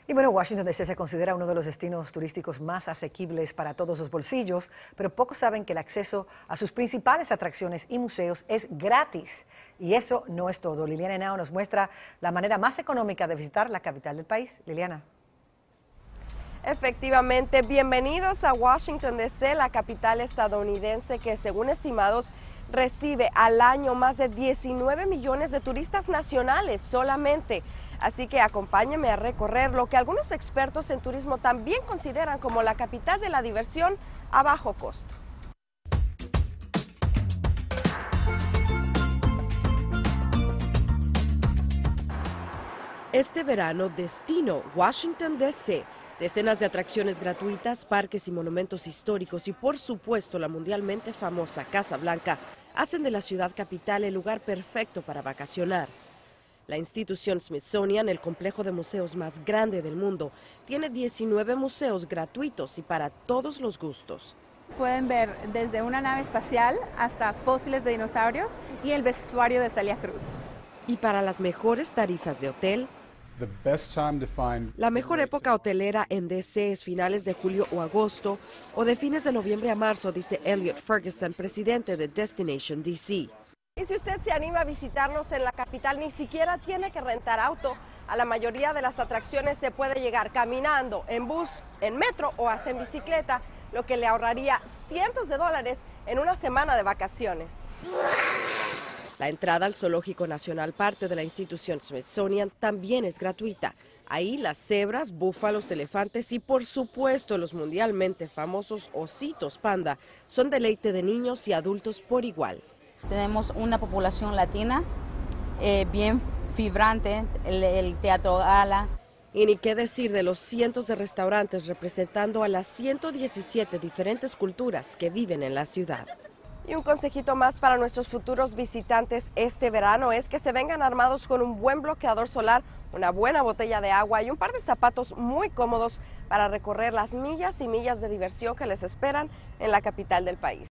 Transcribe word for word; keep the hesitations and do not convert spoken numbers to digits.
Y bueno, Washington D C se considera uno de los destinos turísticos más asequibles para todos los bolsillos, pero pocos saben que el acceso a sus principales atracciones y museos es gratis. Y eso no es todo. Liliana Henao nos muestra la manera más económica de visitar la capital del país. Liliana. Efectivamente, bienvenidos a Washington D C, la capital estadounidense que, según estimados, recibe al año más de diecinueve millones de turistas nacionales solamente. Así que acompáñenme a recorrer lo que algunos expertos en turismo también consideran como la capital de la diversión a bajo costo. Este verano, destino Washington D C. Decenas de atracciones gratuitas, parques y monumentos históricos y, por supuesto, la mundialmente famosa Casa Blanca hacen de la ciudad capital el lugar perfecto para vacacionar. La institución Smithsonian, el complejo de museos más grande del mundo, tiene diecinueve museos gratuitos y para todos los gustos. Pueden ver desde una nave espacial hasta fósiles de dinosaurios y el vestuario de Celia Cruz. Y para las mejores tarifas de hotel, la mejor época hotelera en D C es finales de julio o agosto o de fines de noviembre a marzo, dice Elliot Ferguson, presidente de Destination D C. Y si usted se anima a visitarnos en la capital, ni siquiera tiene que rentar auto. A la mayoría de las atracciones se puede llegar caminando, en bus, en metro o hasta en bicicleta, lo que le ahorraría cientos de dólares en una semana de vacaciones. La entrada al Zoológico Nacional, parte de la institución Smithsonian, también es gratuita. Ahí las cebras, búfalos, elefantes y, por supuesto, los mundialmente famosos ositos panda son deleite de niños y adultos por igual. Tenemos una población latina eh, bien vibrante, el, el Teatro Gala. Y ni qué decir de los cientos de restaurantes representando a las ciento diecisiete diferentes culturas que viven en la ciudad. Y un consejito más para nuestros futuros visitantes este verano es que se vengan armados con un buen bloqueador solar, una buena botella de agua y un par de zapatos muy cómodos para recorrer las millas y millas de diversión que les esperan en la capital del país.